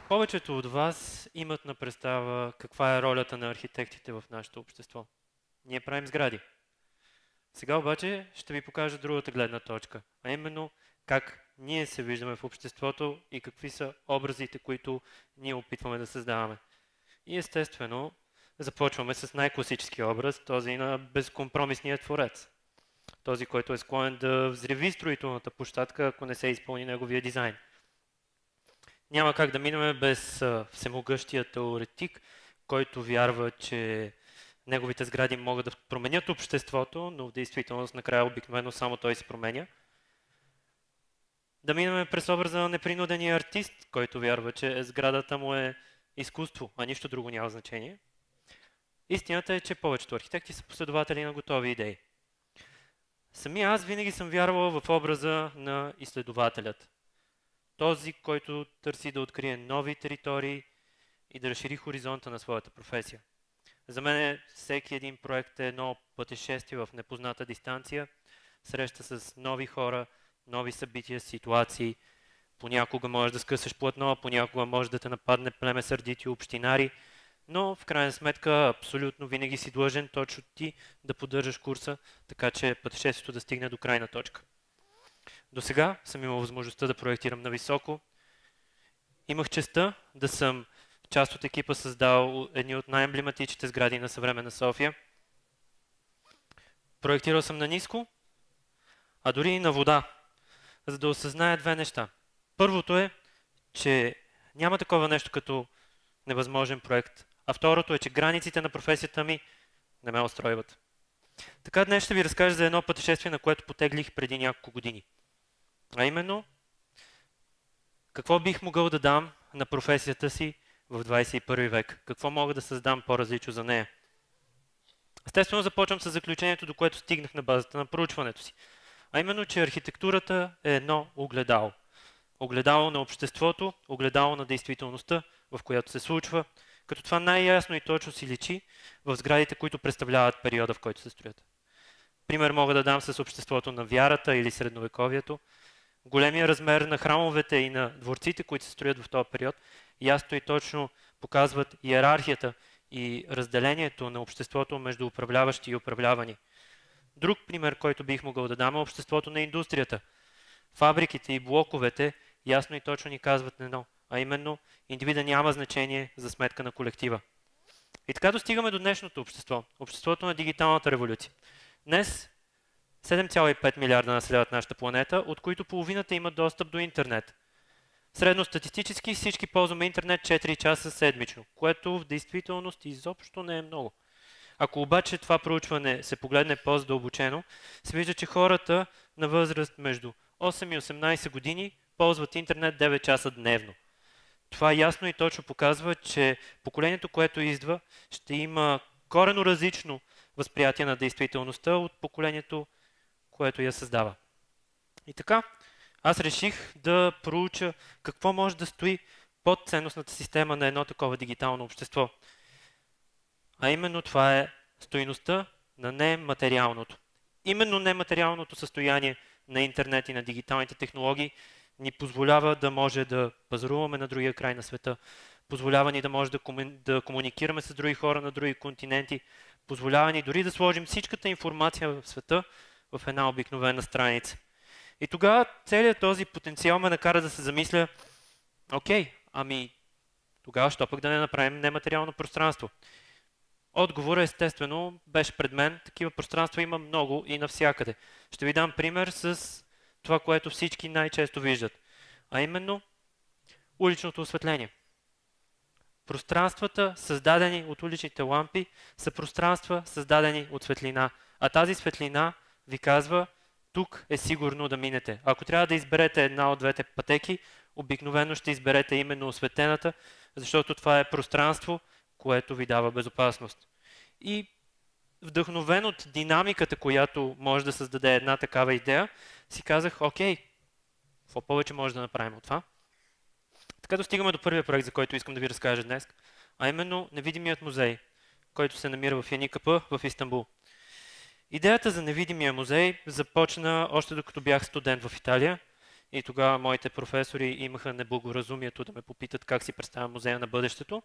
Повечето от вас имат на представа каква е ролята на архитектите в нашето общество. Ние правим сгради. Сега обаче ще ви покажа другата гледна точка, а именно как ние се виждаме в обществото и какви са образите, които ние опитваме да създаваме. И естествено, започваме с най-класическия образ, този на безкомпромисния творец. Този, който е склонен да взриви строителната площадка, ако не се изпълни неговия дизайн. Няма как да минем без всемогъщия теоретик, който вярва, че неговите сгради могат да променят обществото, но в действителност накрая обикновено само той се променя. Да минем през образа на непринудения артист, който вярва, че сградата му е изкуство, а нищо друго няма значение. Истината е, че повечето архитекти са последователи на готови идеи. Самия аз винаги съм вярвал в образа на изследователят. Този, който търси да открие нови територии и да разшири хоризонта на своята професия. За мен всеки един проект е едно пътешествие в непозната дистанция, среща с нови хора, нови събития, ситуации. Понякога можеш да скъсаш платно, понякога може да те нападне племе сърдити общинари, но в крайна сметка абсолютно винаги си длъжен точно ти да поддържаш курса, така че пътешествието да стигне до крайна точка. До сега съм имал възможността да проектирам на високо. Имах честта да съм част от екипа създал едни от най-емблематичните сгради на съвременна София. Проектирал съм на ниско, а дори и на вода, за да осъзная две неща. Първото е, че няма такова нещо като невъзможен проект, а второто е, че границите на професията ми не ме устройват. Така днес ще ви разкажа за едно пътешествие, на което потеглих преди няколко години. А именно, какво бих могъл да дам на професията си в 21 век? Какво мога да създам по-различно за нея? Естествено, започвам с заключението, до което стигнах на базата на проучването си. А именно, че архитектурата е едно огледало. Огледало на обществото, огледало на действителността, в която се случва, като това най-ясно и точно си личи в сградите, които представляват периода, в който се строят. Пример мога да дам с обществото на вярата или средновековието. Големия размер на храмовете и на дворците, които се строят в този период, ясно и точно показват иерархията и разделението на обществото между управляващи и управлявани. Друг пример, който бих могъл да дам, е обществото на индустрията. Фабриките и блоковете ясно и точно ни казват едно, а именно индивида няма значение за сметка на колектива. И така достигаме до днешното общество, обществото на дигиталната революция. Днес 7,5 милиарда населяват нашата планета, от които половината имат достъп до интернет. Средностатистически всички ползваме интернет 4 часа седмично, което в действителност изобщо не е много. Ако обаче това проучване се погледне по-задълбочено, се вижда, че хората на възраст между 8 и 18 години ползват интернет 9 часа дневно. Това ясно и точно показва, че поколението, което идва, ще има коренно различно възприятие на действителността от поколението, което я създава. И така, аз реших да проуча какво може да стои под ценностната система на едно такова дигитално общество. А именно това е стойността на нематериалното. Именно нематериалното състояние на интернет и на дигиталните технологии ни позволява да може да пазаруваме на другия край на света, позволява ни да може да комуникираме с други хора на други континенти, позволява ни дори да сложим всичката информация в света в една обикновена страница. И тогава целият този потенциал ме накара да се замисля, окей, ами тогава що пък да не направим нематериално пространство? Отговорът естествено беше пред мен. Такива пространства има много и навсякъде. Ще ви дам пример с това, което всички най-често виждат. А именно уличното осветление. Пространствата, създадени от уличните лампи, са пространства, създадени от светлина. А тази светлина ви казва, тук е сигурно да минете. Ако трябва да изберете една от двете пътеки, обикновено ще изберете именно осветената, защото това е пространство, което ви дава безопасност. И вдъхновен от динамиката, която може да създаде една такава идея, си казах, окей, какво повече може да направим от това? Така достигаме до първия проект, за който искам да ви разкажа днес, а именно невидимият музей, който се намира в Яникапы в Истанбул. Идеята за невидимия музей започна още докато бях студент в Италия И тогава моите професори имаха неблагоразумието да ме попитат как си представя музея на бъдещето.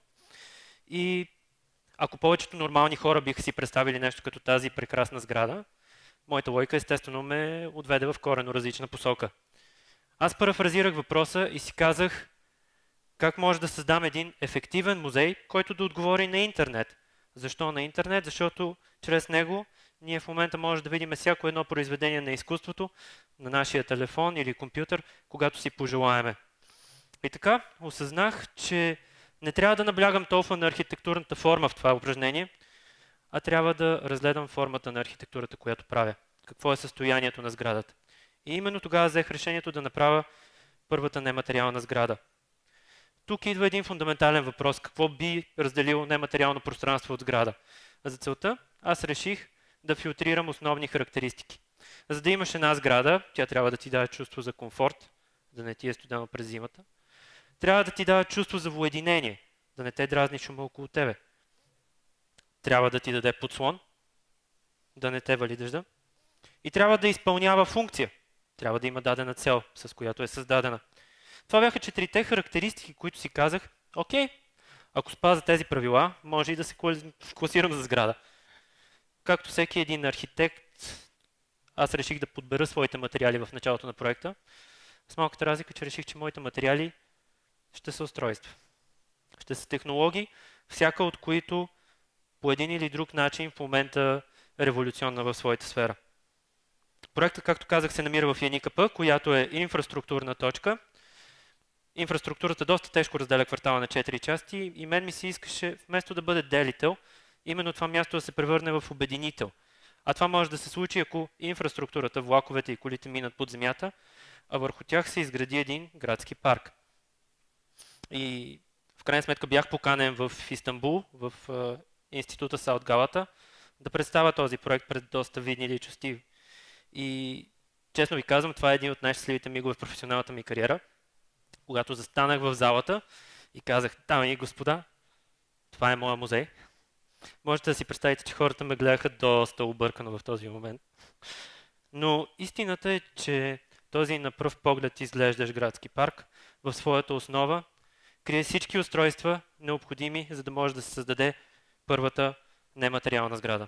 И ако повечето нормални хора биха си представили нещо като тази прекрасна сграда, моята логика естествено ме отведе в коренно различна посока. Аз парафразирах въпроса и си казах как може да създам един ефективен музей, който да отговори на интернет. Защо на интернет? Защото чрез него ние в момента може да видим всяко едно произведение на изкуството на нашия телефон или компютър, когато си пожелаеме. И така осъзнах, че не трябва да наблягам толкова на архитектурната форма в това упражнение, а трябва да разгледам формата на архитектурата, която правя. Какво е състоянието на сградата. И именно тогава взех решението да направя първата нематериална сграда. Тук идва един фундаментален въпрос. Какво би разделило нематериално пространство от сграда? За целта аз реших да филтрирам основни характеристики. За да имаш една сграда, тя трябва да ти даде чувство за комфорт, да не ти е студено през зимата. Трябва да ти даде чувство за воединение, да не те дразни шума около тебе. Трябва да ти даде подслон, да не те вали дъжда. И трябва да изпълнява функция. Трябва да има дадена цел, с която е създадена. Това бяха 4-те характеристики, които си казах, окей, ако спазя тези правила, може и да се класирам за сграда. Както всеки един архитект, аз реших да подбера своите материали в началото на проекта. С малката разлика, че реших, че моите материали ще са устройства. Ще са технологии, всяка от които по един или друг начин в момента е революционна в своята сфера. Проектът, както казах, се намира в ЯНИКП, която е инфраструктурна точка. Инфраструктурата доста тежко разделя квартала на 4 части и мен ми се искаше, вместо да бъде делител, именно това място да се превърне в обединител. А това може да се случи, ако инфраструктурата, влаковете и колите минат под земята, а върху тях се изгради един градски парк. И в крайна сметка бях поканен в Истанбул, в института Саут Галата, да представя този проект пред доста видни личности. И честно ви казвам, това е един от най-щастливите мигове в професионалната ми кариера, когато застанах в залата и казах, дами и господа, това е моя музей. Можете да си представите, че хората ме гледаха доста объркано в този момент. Но истината е, че този на пръв поглед изглеждащ градски парк в своята основа крие всички устройства, необходими, за да може да се създаде първата нематериална сграда.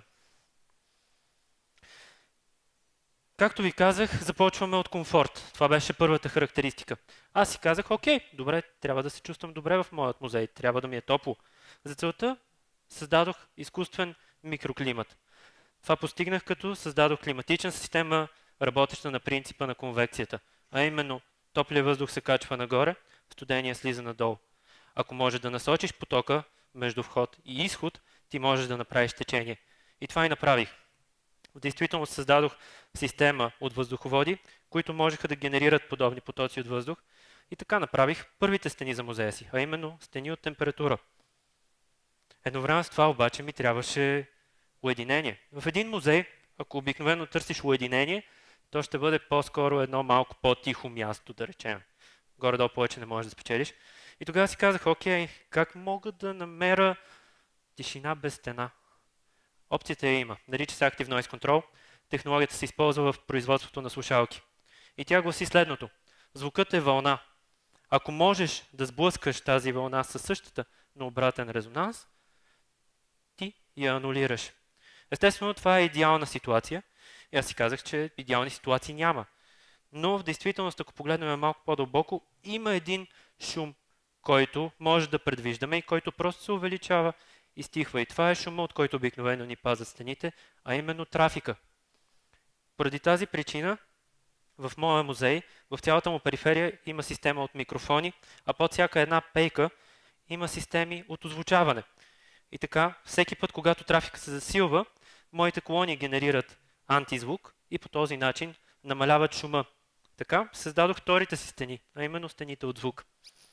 Както ви казах, започваме от комфорт. Това беше първата характеристика. Аз си казах, окей, добре, трябва да се чувствам добре в моят музей, трябва да ми е топло. За целта създадох изкуствен микроклимат. Това постигнах, като създадох климатична система, работеща на принципа на конвекцията. А именно, топлия въздух се качва нагоре, студения слиза надолу. Ако можеш да насочиш потока между вход и изход, ти можеш да направиш течение. И това и направих. В действителност създадох система от въздуховоди, които можеха да генерират подобни потоци от въздух. И така направих първите стени за музея си, а именно стени от температура. Едновременно с това обаче ми трябваше уединение. В един музей, ако обикновено търсиш уединение, то ще бъде по-скоро едно малко по-тихо място, да речем. Горе-долу повече не можеш да спечелиш. И тогава си казах, окей, как мога да намеря тишина без стена? Опцията я има. Нарича се Active Noise Control. Технологията се използва в производството на слушалки. И тя гласи следното. Звукът е вълна. Ако можеш да сблъскаш тази вълна със същата, но обратен резонанс, ти я анулираш. Естествено, това е идеална ситуация. И аз си казах, че идеални ситуации няма. Но в действителност, ако погледнем малко по-дълбоко, има един шум, който може да предвиждаме и който просто се увеличава и стихва. И това е шума, от който обикновено ни пазят стените, а именно трафика. Поради тази причина, в моя музей, в цялата му периферия има система от микрофони, а под всяка една пейка има системи от озвучаване. И така, всеки път, когато трафика се засилва, моите колони генерират антизвук и по този начин намаляват шума. Така, създадох вторите си стени, а именно стените от звук.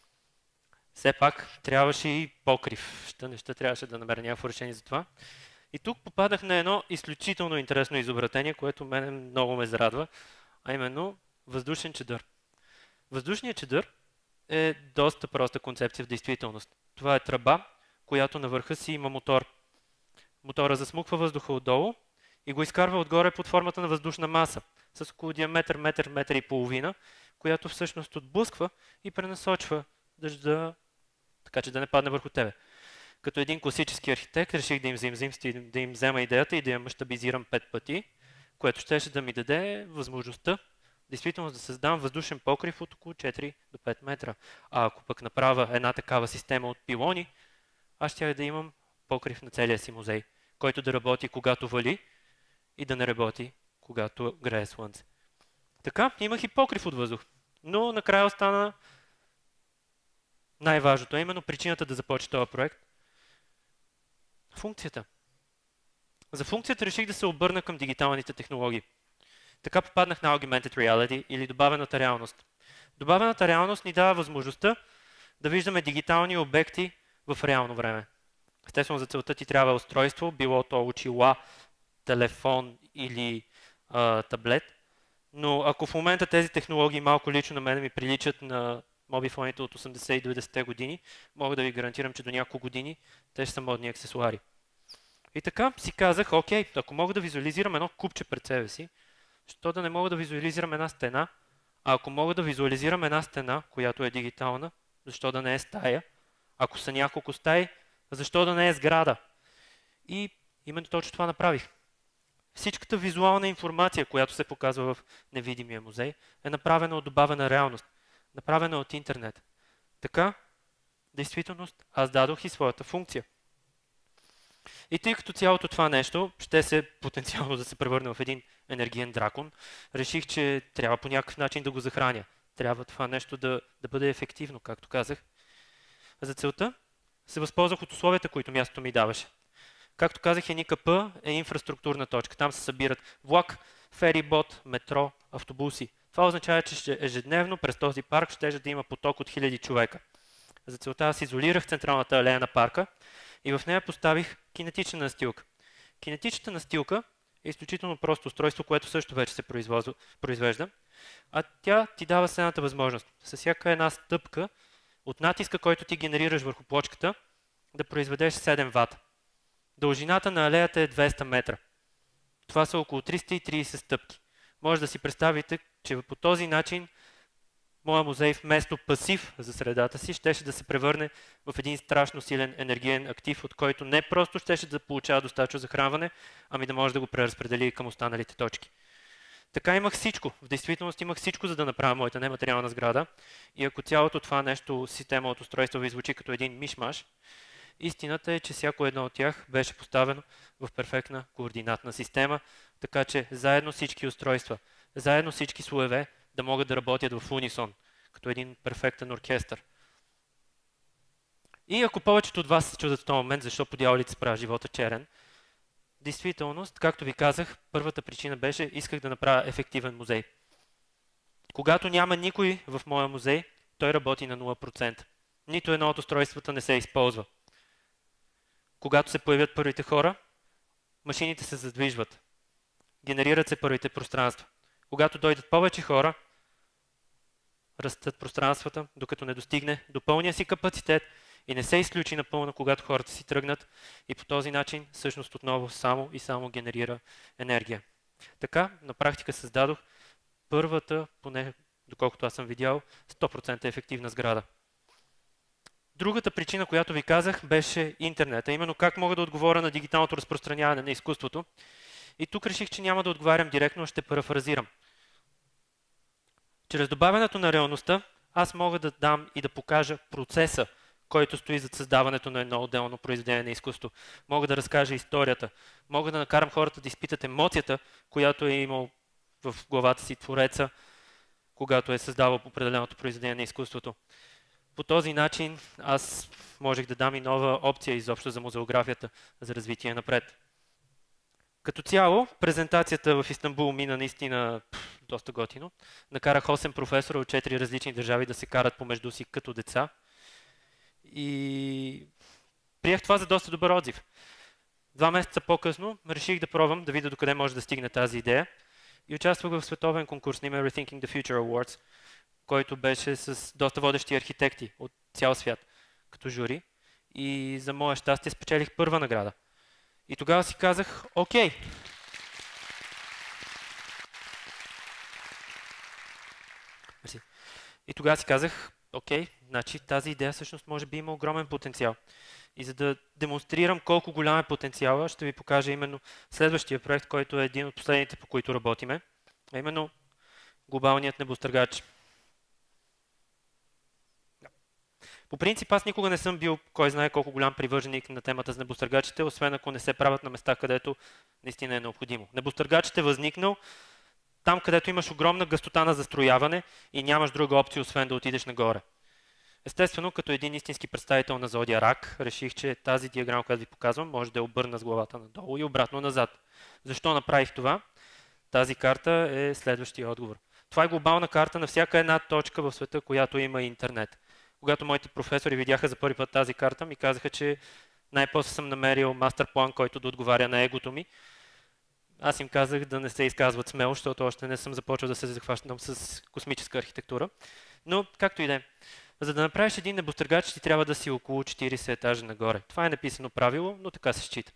Все пак трябваше и покрив. Трябваше да намеря някакво решение за това. И тук попадах на едно изключително интересно изобретение, което мене много ме зарадва, а именно въздушен чадър. Въздушният чадър е доста проста концепция в действителност. Това е тръба, която на върха си има мотор. Мотора засмуква въздуха отдолу и го изкарва отгоре под формата на въздушна маса с около диаметър метър и половина, която всъщност отблъсква и пренасочва дъжда, така че да не падне върху тебе. Като един класически архитект реших да им взема идеята и да я мащабизирам 5 пъти, което щеше да ми даде възможността действително да създам въздушен покрив от около 4 до 5 метра. А ако пък направя една такава система от пилони, аз щях да имам покрив на целия си музей, който да работи когато вали и да не работи когато грее слънце. Така, имах и покрив от въздух. Но накрая остана най-важното, именно причината да започне този проект. Функцията. За функцията реших да се обърна към дигиталните технологии. Така попаднах на Augmented Reality или добавената реалност. Добавената реалност ни дава възможността да виждаме дигитални обекти в реално време. Естествено, за целта ти трябва устройство, било то очила, телефон или таблет. Но ако в момента тези технологии малко лично на мен ми приличат на мобифоните от 80 и 90-те години, мога да ви гарантирам, че до няколко години те ще са модни аксесуари. И така си казах, окей, ако мога да визуализирам едно купче пред себе си, защо да не мога да визуализирам една стена? А ако мога да визуализирам една стена, която е дигитална, защо да не е стая? Ако са няколко стаи, защо да не е сграда? И именно точно това направих. Всичката визуална информация, която се показва в невидимия музей, е направена от добавена реалност, направена от интернет. Така, действителност, аз дадох и своята функция. И тъй като цялото това нещо ще се потенциално да се превърне в един енергиен дракон, реших, че трябва по някакъв начин да го захраня. Трябва това нещо да бъде ефективно, както казах. За целта се възползвах от условията, които мястото ми даваше. Както казах, ЕНИКП е инфраструктурна точка. Там се събират влак, ферибот, метро, автобуси. Това означава, че ежедневно през този парк ще да има поток от 1000 човека. За целта аз изолирах централната алея на парка и в нея поставих кинетична настилка. Кинетичната настилка е изключително просто устройство, което също вече се произвежда, а тя ти дава следната възможност. С всяка една стъпка от натиска, който ти генерираш върху плочката, да произведеш 7 вата. Дължината на алеята е 200 метра. Това са около 330 стъпки. Може да си представите, че по този начин моя музей вместо пасив за средата си щеше да се превърне в един страшно силен енергиен актив, от който не просто щеше да получава достатъчно захранване, ами да може да го преразпредели към останалите точки. Така имах всичко. В действителност имах всичко, за да направя моята нематериална сграда. И ако цялото това нещо, система от устройства ви звучи като един мишмаш, истината е, че всяко едно от тях беше поставено в перфектна координатна система, така че заедно всички устройства, заедно всички слоеве да могат да работят в унисон, като един перфектен оркестър. И ако повечето от вас се чудят в този момент, защо по дяволите се прави живота черен, действителност, както ви казах, първата причина беше, исках да направя ефективен музей. Когато няма никой в моя музей, той работи на 0%. Нито едно от устройствата не се използва. Когато се появят първите хора, машините се задвижват. Генерират се първите пространства. Когато дойдат повече хора, растат пространствата, докато не достигне до пълния си капацитет и не се изключи напълно, когато хората си тръгнат и по този начин всъщност отново само и само генерира енергия. Така, на практика създадох първата, поне доколкото аз съм видял, 100% ефективна сграда. Другата причина, която ви казах, беше интернет, а именно как мога да отговоря на дигиталното разпространяване на изкуството. И тук реших, че няма да отговарям директно, ще парафразирам. Чрез добавянето на реалността, аз мога да дам и да покажа процеса, който стои зад създаването на едно отделно произведение на изкуство. Мога да разкажа историята, мога да накарам хората да изпитат емоцията, която е имал в главата си твореца, когато е създавал определеното произведение на изкуството. По този начин аз можех да дам и нова опция изобщо за музеографията, за развитие напред. Като цяло, презентацията в Истанбул мина наистина доста готино. Накарах 8 професора от 4 различни държави да се карат помежду си като деца. И приех това за доста добър отзив. 2 месеца по-късно реших да пробвам, да видя докъде може да стигне тази идея. И участвах в световен конкурс на име Rethinking the Future Awards, който беше с доста водещи архитекти от цял свят като жури. И за мое щастие спечелих първа награда. И тогава си казах, окей. И тогава си казах, окей, значи тази идея всъщност може би има огромен потенциал. И за да демонстрирам колко голям е потенциала, ще ви покажа именно следващия проект, който е един от последните, по които работиме, а именно глобалният небостъргач. По принцип, аз никога не съм бил, кой знае колко голям привърженик на темата за небостъргачите, освен ако не се правят на места, където наистина е необходимо. Небостъргачът е възникнал там, където имаш огромна гъстота на застрояване и нямаш друга опция, освен да отидеш нагоре. Естествено, като един истински представител на зодия Рак, реших, че тази диаграма, която ви показвам, може да я обърна с главата надолу и обратно назад. Защо направих това? Тази карта е следващия отговор. Това е глобална карта на всяка една точка в света, която има интернет. Когато моите професори видяха за първи път тази карта, ми казаха, че най-после съм намерил мастер план, който да отговаря на егото ми. Аз им казах да не се изказват смело, защото още не съм започвал да се захващам с космическа архитектура. Но, както и да е, за да направиш един небостъргач, ти трябва да си около 40 етажа нагоре. Това е написано правило, но така се счита.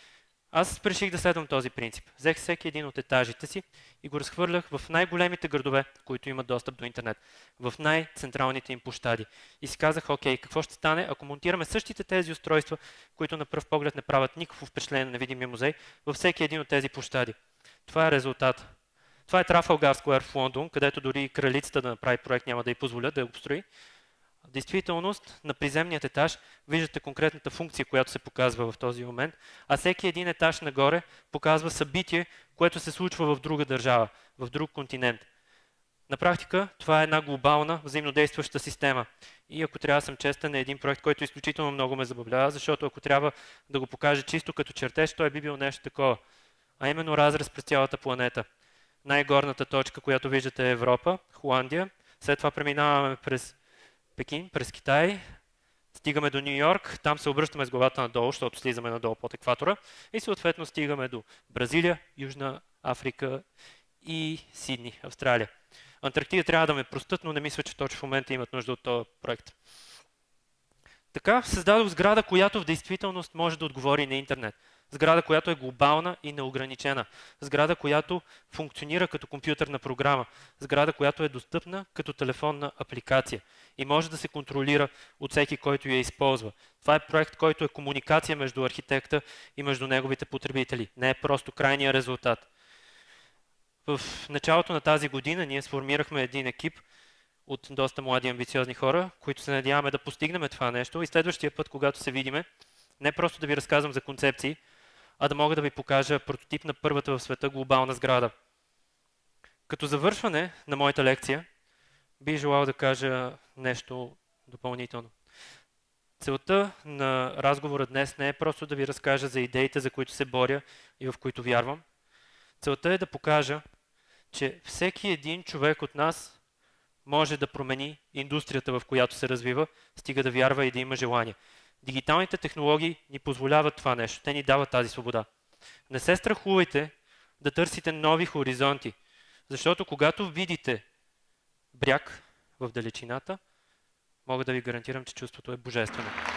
Аз реших да следвам този принцип. Взех всеки един от етажите си и го разхвърлях в най-големите градове, които имат достъп до интернет, в най-централните им площади. И си казах, окей, какво ще стане, ако монтираме същите тези устройства, които на пръв поглед не правят никакво впечатление на невидимия музей, във всеки един от тези площади. Това е резултат. Това е Трафалгар Скуер в Лондон, където дори кралицата да направи проект няма да й позволят да я построи. В действителност, на приземният етаж виждате конкретната функция, която се показва в този момент, а всеки един етаж нагоре показва събитие, което се случва в друга държава, в друг континент. На практика, това е една глобална взаимодействаща система. И ако трябва да съм честен, е един проект, който изключително много ме забавлява, защото ако трябва да го покажа чисто като чертеж, той би бил нещо такова. А именно разрез през цялата планета. Най-горната точка, която виждате е Европа, Холандия. След това преминаваме през Пекин, през Китай, стигаме до Ню Йорк, там се обръщаме с главата надолу, защото слизаме надолу под екватора и съответно стигаме до Бразилия, Южна Африка и Сидни, Австралия. Антарктида трябва да ме простят, но не мисля, че точно в момента имат нужда от този проект. Така създадох сграда, която в действителност може да отговори на интернет. Сграда, която е глобална и неограничена. Сграда, която функционира като компютърна програма. Сграда, която е достъпна като телефонна апликация и може да се контролира от всеки, който я използва. Това е проект, който е комуникация между архитекта и между неговите потребители. Не е просто крайния резултат. В началото на тази година ние сформирахме един екип от доста млади амбициозни хора, които се надяваме да постигнем това нещо и следващия път, когато се видиме, не просто да ви разказвам за концепции, а да мога да ви покажа прототип на първата в света глобална сграда. Като завършване на моята лекция, бих желал да кажа нещо допълнително. Целта на разговора днес не е просто да ви разкажа за идеите, за които се боря и в които вярвам. Целта е да покажа, че всеки един човек от нас може да промени индустрията, в която се развива, стига да вярва и да има желание. Дигиталните технологии ни позволяват това нещо. Те ни дават тази свобода. Не се страхувайте да търсите нови хоризонти, защото когато видите бряг в далечината, мога да ви гарантирам, че чувството е божествено.